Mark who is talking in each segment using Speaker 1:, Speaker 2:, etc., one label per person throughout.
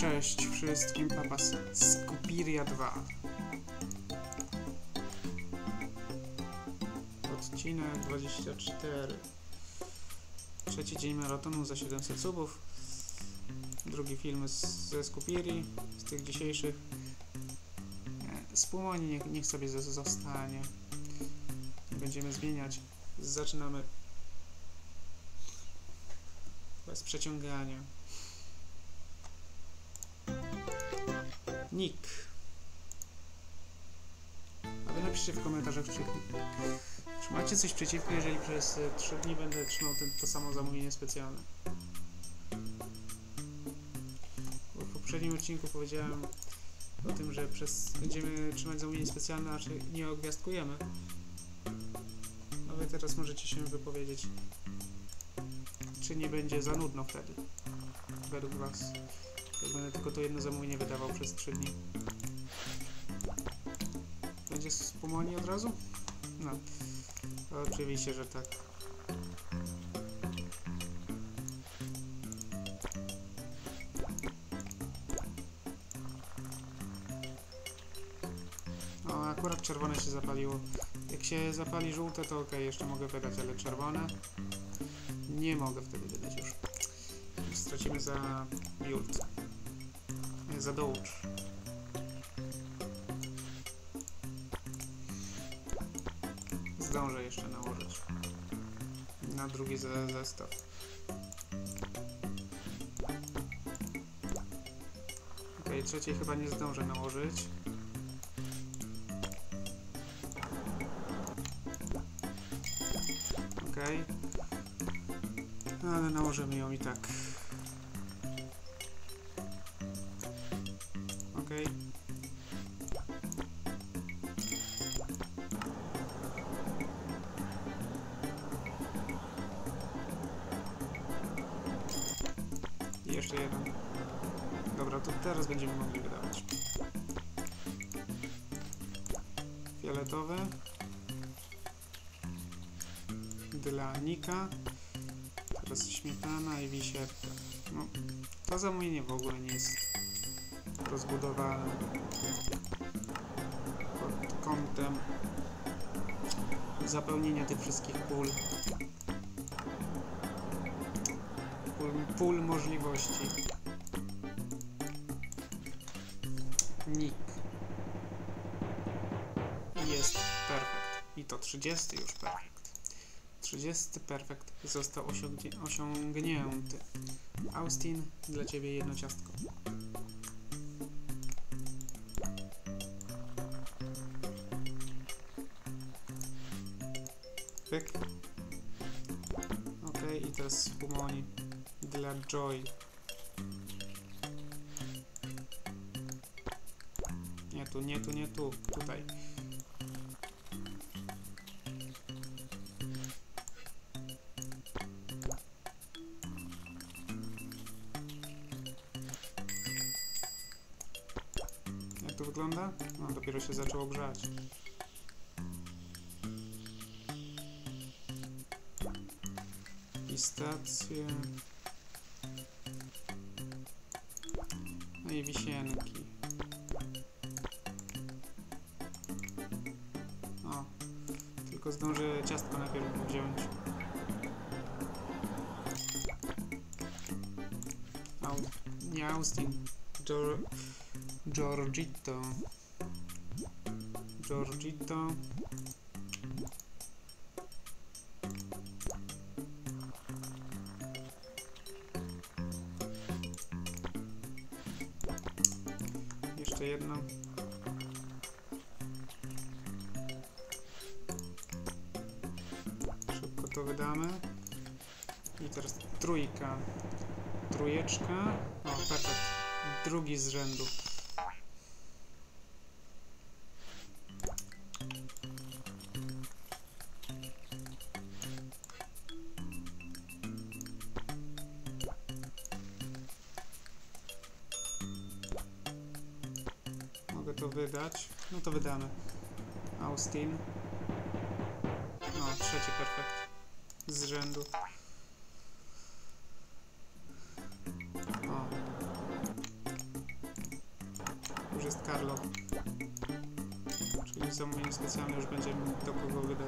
Speaker 1: Cześć wszystkim, Papa Skupiria 2. Odcinek 24. Trzeci dzień maratonu za 700 subów. Drugi film ze Skupirii, z tych dzisiejszych. Z Pumoni niech sobie zostanie. Będziemy zmieniać. Zaczynamy bez przeciągania. Nick. A wy napiszcie w komentarzach, czy macie coś przeciwko, jeżeli przez 3 dni będę trzymał to samo zamówienie specjalne. Bo w poprzednim odcinku powiedziałem o tym, że będziemy trzymać zamówienie specjalne, a czy nie ogwiazdkujemy. No wy teraz możecie się wypowiedzieć, czy nie będzie za nudno wtedy, według was. Jak będę tylko to jedno zamówienie wydawał przez 3 dni. Będzie z Pumoni od razu? No. Oczywiście, że tak. O, akurat czerwone się zapaliło. Jak się zapali żółte, to ok, jeszcze mogę wydać, ale czerwone nie mogę wtedy wydać już. Stracimy za biurt. Za dołącz. Zdążę jeszcze nałożyć na drugi zestaw. Ok, trzeciej chyba nie zdążę nałożyć. Ok, ale nałożymy ją i tak. Ok. I jeszcze jeden. Dobra, to teraz będziemy mogli wydawać. Fioletowy. Dla Nika. Teraz śmietana i wisiewka. No, to zamówienie w ogóle nie jest rozbudowane pod kątem zapełnienia tych wszystkich pól możliwości. Nick. Jest perfekt. I to 30 już perfekt. 30 perfekt został osiągnięty. Austin, dla ciebie jedno ciastko. Pyk. Ok, i teraz Pumoni dla Joy. Nie tu, nie tu, nie tu, tutaj. Jak to wygląda? No, dopiero się zaczęło grzać. Pistacje. No i wisienki. O, tylko zdążę ciastko najpierw wziąć. Nie Austin. Giorgito. Jeszcze jedno. Szybko to wydamy. I teraz trójka. Trójeczka. O, perfekt. Drugi z rzędu. Mogę to wydać. No to wydamy. Austin. No, trzeci perfekt. Z rzędu. O. Carlo. Czyli zamówienie specjalne już będziemy do kogo wydać.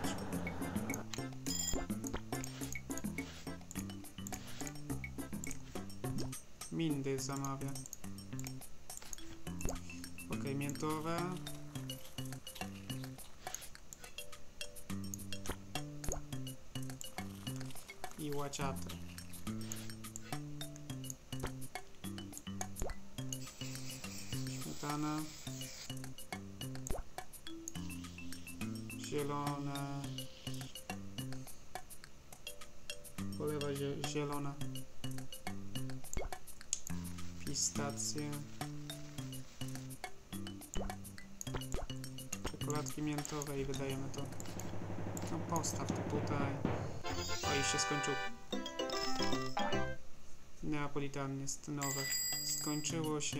Speaker 1: Mindy zamawia. Ok, miętowe. I łaciate. Śmietana. Zielone. Polewa zielona. Pistacje. Czekoladki miętowe i wydajemy to. No postaw to tutaj. O, i się skończył. Neapolitan jest nowe. Skończyło się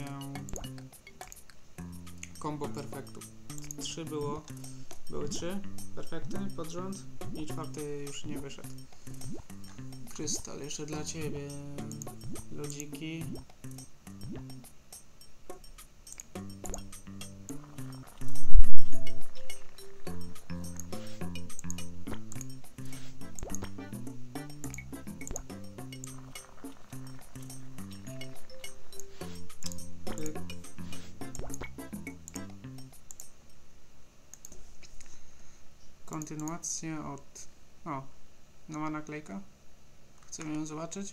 Speaker 1: combo perfektu. 3 było. Były 3 perfekty pod rząd i 4 już nie wyszedł. Krystal jeszcze dla ciebie. Lodziki. Kontynuacja od... O, nowa naklejka. Chcemy ją zobaczyć?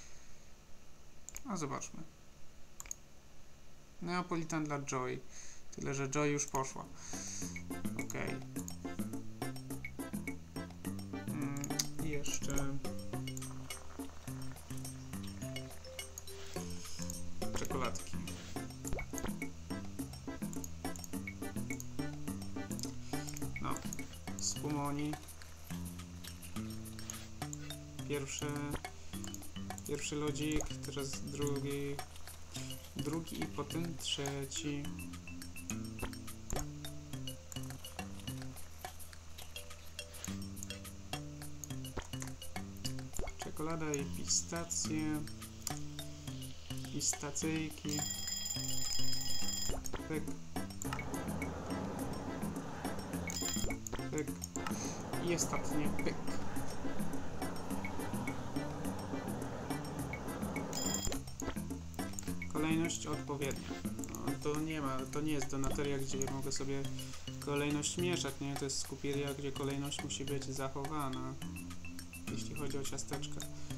Speaker 1: A zobaczmy. Neapolitan dla Joy. Tyle, że Joy już poszła. Ok. I jeszcze... czekoladki. No. Spumoni. Pierwszy lodzik, teraz drugi i potem trzeci. Czekolada i pistacje. Pistacyjki. Pyk. Pyk. I ostatnie pyk. Kolejność odpowiednia. No, to nie jest donateria, gdzie mogę sobie kolejność mieszać, nie? To jest skupiria, gdzie kolejność musi być zachowana, jeśli chodzi o ciasteczka.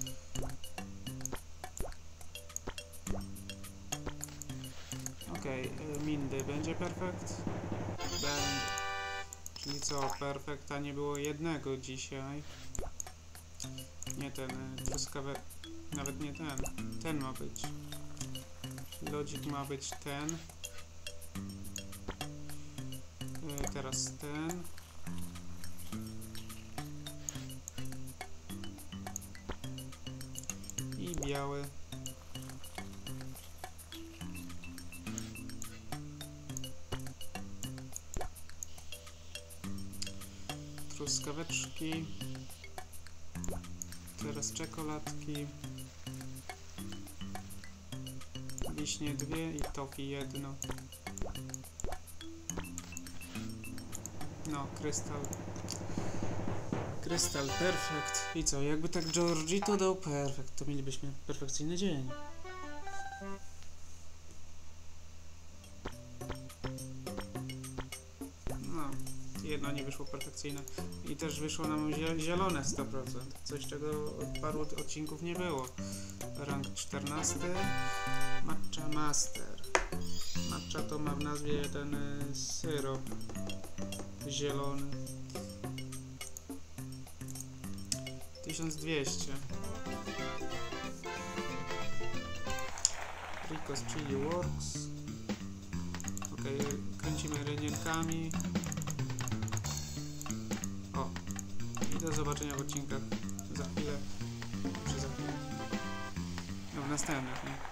Speaker 1: Ok, Mindy będzie perfekt? Będzie. Czyli co, perfekta nie było jednego dzisiaj. Nie ten, truskawy, nawet nie ten. Ten ma być. Lodzik ma być ten. Teraz ten. I biały. Truskaweczki. Teraz czekoladki. Wiśnie 2 i tofi 1. No, krystal. Krystal, perfekt. I co, jakby tak Giorgito dał perfekt, to mielibyśmy perfekcyjny dzień. No, jedno nie wyszło perfekcyjne. I też wyszło nam zielone 100%. Coś, czego od paru odcinków nie było. Rank 14. Matcha Master. Matcha to ma w nazwie ten syrop zielony. 1200. Ricos Chili Works. Ok, kręcimy rynienkami. O, i do zobaczenia w odcinkach za chwilę. Czy za chwilę? No, w następnych, nie?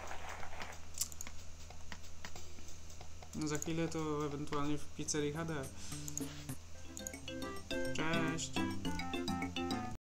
Speaker 1: No za chwilę to ewentualnie w pizzerii HD. Cześć!